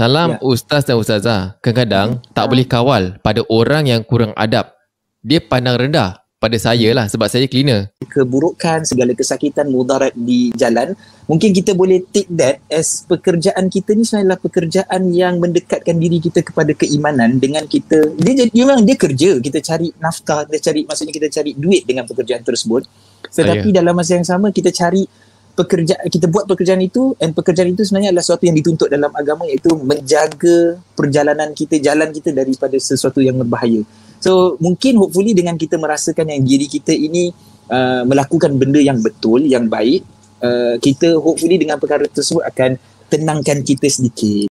Salam ustaz dan ustazah. Kadang-kadang tak boleh kawal pada orang yang kurang adab. Dia pandang rendah pada saya lah sebab saya cleaner. Keburukan, segala kesakitan, mudarat di jalan, mungkin kita boleh take that as pekerjaan kita ni sebenarnya pekerjaan yang mendekatkan diri kita kepada keimanan dengan kita. Memang dia kerja, kita cari nafkah, maksudnya kita cari duit dengan pekerjaan tersebut. Tetapi dalam masa yang sama kita cari kita buat pekerjaan itu, dan pekerjaan itu sebenarnya adalah sesuatu yang dituntut dalam agama, iaitu menjaga perjalanan kita, jalan kita daripada sesuatu yang berbahaya. So mungkin hopefully dengan kita merasakan yang diri kita ini melakukan benda yang betul, yang baik, kita hopefully dengan perkara tersebut akan tenangkan kita sedikit.